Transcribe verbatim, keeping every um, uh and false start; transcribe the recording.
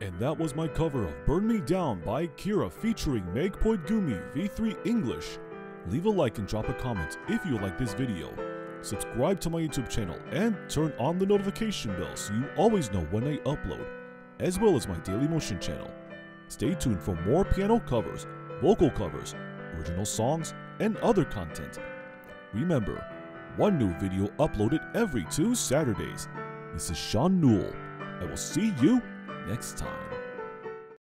And that was my cover of Burn Me Down by Kira featuring Megpoid Gumi V three English. Leave a like and drop a comment if you like this video. Subscribe to my YouTube channel and turn on the notification bell so you always know when I upload, as well as my Daily Motion channel. Stay tuned for more piano covers, vocal covers, original songs, and other content. Remember, one new video uploaded every two Saturdays. This is Sean Newell. I will see you next time.